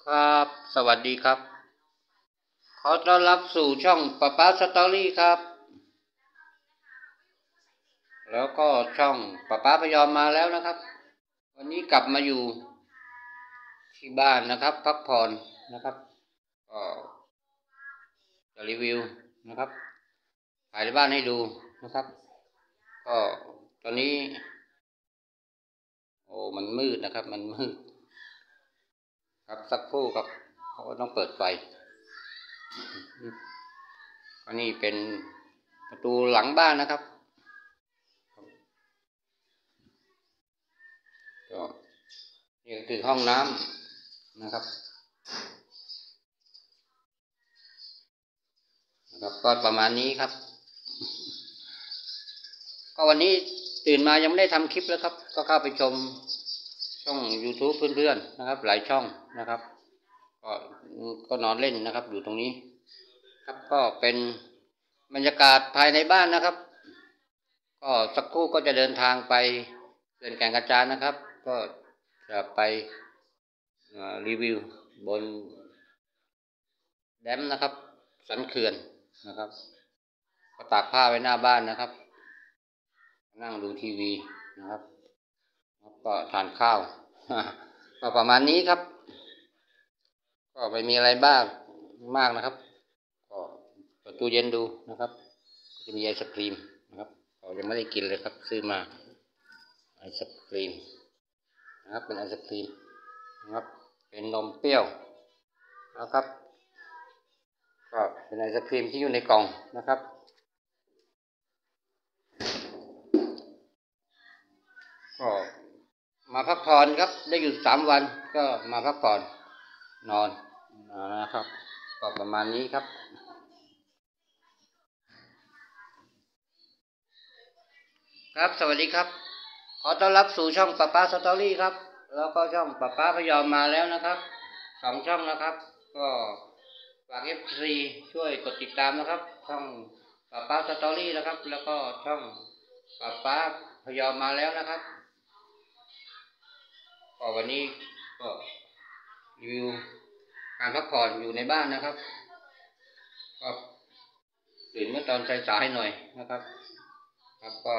ครับสวัสดีครับขอต้อนรับสู่ช่องป๊าป๊าสตอรี่ครับแล้วก็ช่องป๊าป๊าพยอมมาแล้วนะครับวันนี้กลับมาอยู่ที่บ้านนะครับพักผ่อนนะครับก็จะรีวิวนะครับถ่ายในบ้านให้ดูนะครับก็ตอนนี้มันมืดนะครับมันมืดครับสักครู่ครับเพราะว่าต้องเปิดไฟก็นี่เป็นประตูหลังบ้านนะครับก็นี่คือห้องน้ำนะครับก็ประมาณนี้ครับก็วันนี้ตื่นมายังไม่ได้ทำคลิปแล้วครับก็เข้าไปชมช่อง YouTube เพื่อนๆนะครับหลายช่องนะครับก็นอนเล่นนะครับอยู่ตรงนี้ครับก็เป็นบรรยากาศภายในบ้านนะครับก็สักครู่ก็จะเดินทางไปเขื่อนแก่งกระจานนะครับก็จะไปรีวิวบนแดมนะครับสันเขื่อนนะครับก็ตากผ้าไว้หน้าบ้านนะครับนั่งดูทีวีนะครับก็ทานข้าวก็ประมาณนี้ครับก็ไม่มีอะไรบ้างมากนะครับก็เปิดตู้เย็นดูนะครับจะมีไอศครีมนะครับเรายังไม่ได้กินเลยครับซื้อมาไอศครีมนะครับเป็นไอศครีมนะครับเป็นนมเปรี้ยวนะครับก็เป็นไอศครีมที่อยู่ในกล่องนะครับก็มาพักผ่อนครับได้อยู่3 วันก็มาพักผ่อนนอนนะครับก็ประมาณนี้ครับครับสวัสดีครับขอต้อนรับสู่ช่องป๊าป๊าสตอรี่ครับแล้วก็ช่องป๊าป๊าพยอมมาแล้วนะครับ2 ช่องนะครับก็ฝาก FC ช่วยกดติดตามนะครับช่องป๊าป๊าสตอรี่นะครับแล้วก็ช่องป๊าป๊าพยอมมาแล้วนะครับก็วันนี้ก็รีวิวการพักผ่อนอยู่ในบ้านนะครับก็ตื่นเมื่อตอนสายๆหน่อยนะครับครับก็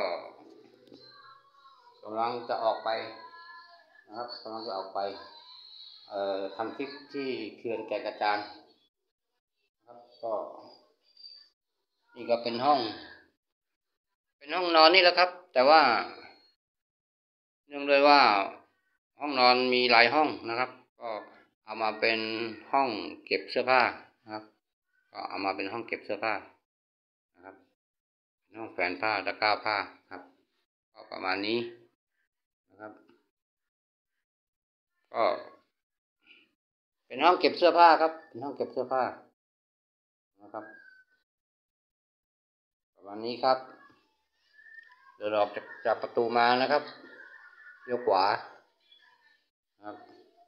กำลังจะออกไปนะครับกำลังจะออกไปทำคลิปที่เขื่อนแก่งกระจานครับก็นี่ก็เป็นห้องนอนนี่แหละครับแต่ว่าเนื่องด้วยว่าห้องนอนมีหลายห้องนะครับก็เอามาเป็นห้องเก็บเสื้อผ้านะครับก็เอามาเป็นห้องเก็บเสื้อผ้านะครับห้องแขวนผ้าตะกร้าผ้าครับก็ประมาณนี้นะครับก็เป็นห้องเก็บเสื้อผ้าครับเป็นห้องเก็บเสื้อผ้านะครับประมาณนี้ครับเดินออกจากประตูมานะครับเลี้ยวขวาครับ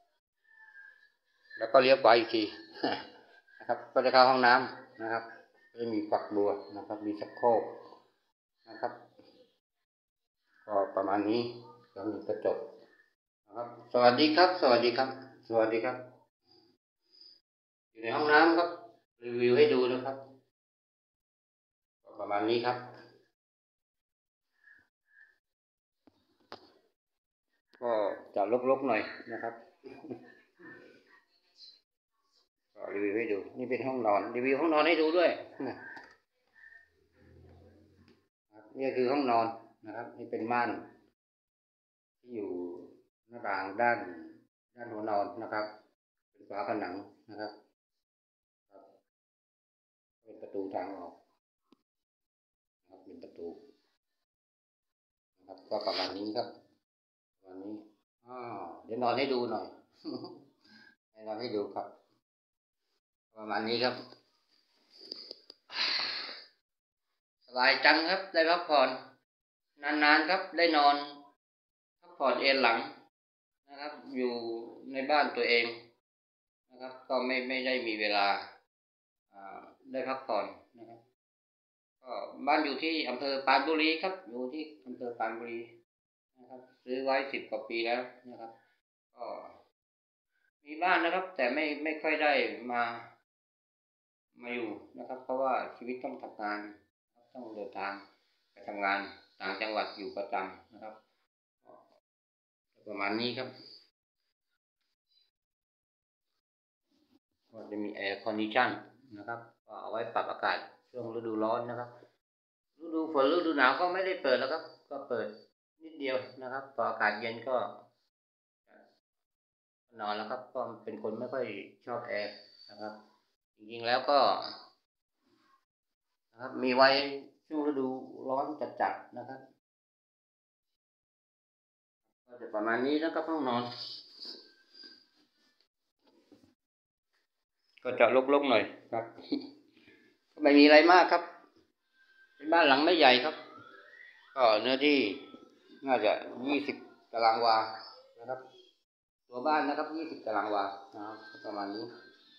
แล้วก็เลี้ยวขวาอีกทีนะครับก็จะเข้าห้องน้ำนะครับจะมีฝักบัวนะครับมีชักโครกนะครับก็ประมาณนี้แล้วมีกระจกนะครับสวัสดีครับสวัสดีครับสวัสดีครับอยู่ในห้องน้ำครับรีวิวให้ดูนะครับก็ประมาณนี้ครับก็จะลกๆหน่อยนะครับก็รีวิวให้ดูนี่เป็นห้องนอนรีวิวห้องนอนให้ดูด้วยนี่คือห้องนอนนะครับนี่เป็นม่านที่อยู่หน้าต่างด้านหัวนอนนะครับเป็นฝาผนังนะครับเป็นประตูทางออกนะครับเป็นประตูนะครับก็ประมาณนี้ครับประมาณนี้เดี๋ยวนอนให้ดูหน่อยให้นอนให้ดูครับประมาณนี้ครับสบายจังครับได้พักผ่อนนานๆครับได้นอนพักผ่อนเอนหลังนะครับอยู่ในบ้านตัวเองนะครับก็ไม่ได้มีเวลาได้พักผ่อนนะครับก็บ้านอยู่ที่อำเภอปรานบุรีครับอยู่ที่อำเภอปรานบุรีนะครับซื้อไว้10 กว่าปีแล้วนะครับก็มีบ้านนะครับ แต่ไม่ค่อยได้มาอยู่นะครับ เพราะว่าชีวิตต้องทำงานต้องเดินทางไปทำงานต่างจังหวัดอยู่ประจำนะครับประมาณนี้ครับก็จะมีแอร์คอนดิชันนะครับก็เอาไว้ปรับอากาศช่วงฤดูร้อนนะครับฤดูฝนฤดูหนาวก็ไม่ได้เปิดแล้วครับก็เปิดนิดเดียวนะครับพออากาศเย็นก็นอนแล้วครับก็เป็นคนไม่ค่อยชอบแอร์นะครับจริงๆแล้วก็นะครับมีไว้ช่วงฤดูร้อนจัดๆนะครับก็จะประมาณนี้แล้วก็ห้องนอนก็จะรกๆหน่อยครับไม่มีอะไรมากครับเป็นบ้านหลังไม่ใหญ่ครับก็เนื้อที่น่าจะ20 ตารางวานะครับตัวบ้านนะครับ20 ตารางวานะครับประมาณนี้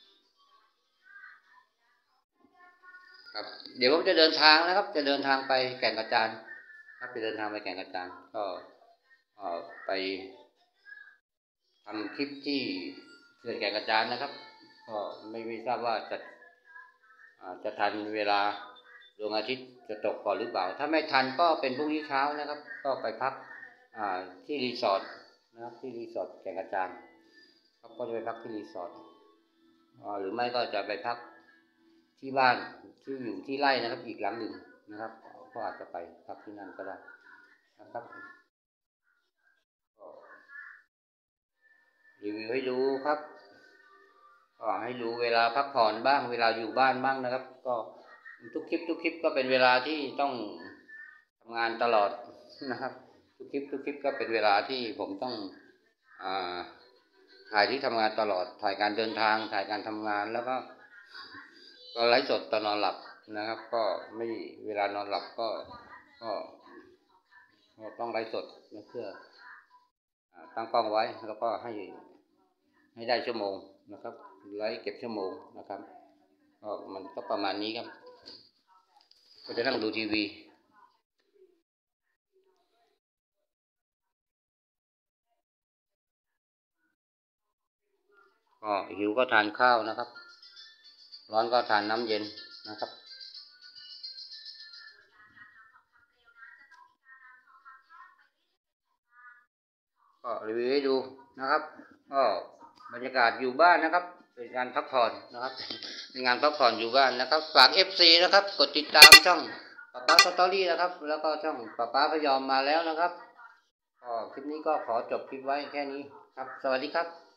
ครับเดี๋ยวผมจะเดินทางนะครับจะเดินทางไปแก่งกระจานครับจะเดินทางไปแก่งกระจานก็ไปทำคลิปที่เขื่อนแก่งกระจานนะครับก็ไม่ทราบว่าจะทันเวลาดวงอาทิตย์จะตกก่อนหรือเปล่าถ้าไม่ทันก็เป็นพรุ่งนี้เช้านะครับก็ไปพักที่รีสอร์ทนะครับที่รีสอร์ทแก่งกระจานครับก็จะไปพักที่รีสอร์ทหรือไม่ก็จะไปพักที่บ้านที่อยู่ที่ไร่นะครับอีกหลังหนึ่งนะครับก็อาจจะไปพักที่นั่นก็ได้นะครับก็รีวิวให้ดูครับก็ให้ดูเวลาพักผ่อนบ้างเวลาอยู่บ้านบ้างนะครับก็ทุกคลิปก็เป็นเวลาที่ต้องทำงานตลอดนะครับทุกคลิปก็เป็นเวลาที่ผมต้องถ่ายที่ทำงานตลอดถ่ายการเดินทางถ่ายการทำงานแล้วก็ไลฟ์สดตอนนอนหลับนะครับก็ไม่เวลานอนหลับก็ต้องไลฟ์สดเพื่อตั้งกล้องไว้แล้วก็ให้ได้ชั่วโมงนะครับไลฟ์เก็บชั่วโมงนะครับก็มันก็ประมาณนี้ครับก็จะนั่งดูทีวีก็หิวก็ทานข้าวนะครับร้อนก็ทานน้ำเย็นนะครับก็รีวิวให้ดูนะครับก็บรรยากาศอยู่บ้านนะครับเป็นการพักผ่อนนะครับเป็นงานพักผ่อนอยู่บ้านนะครับฝาก FC นะครับกดติดตามช่องป๊าป๊าสตอรี่นะครับแล้วก็ช่องป๊าป๊าพยอมมาแล้วนะครับก็คลิปนี้ก็ขอจบคลิปไว้แค่นี้ครับสวัสดีครับ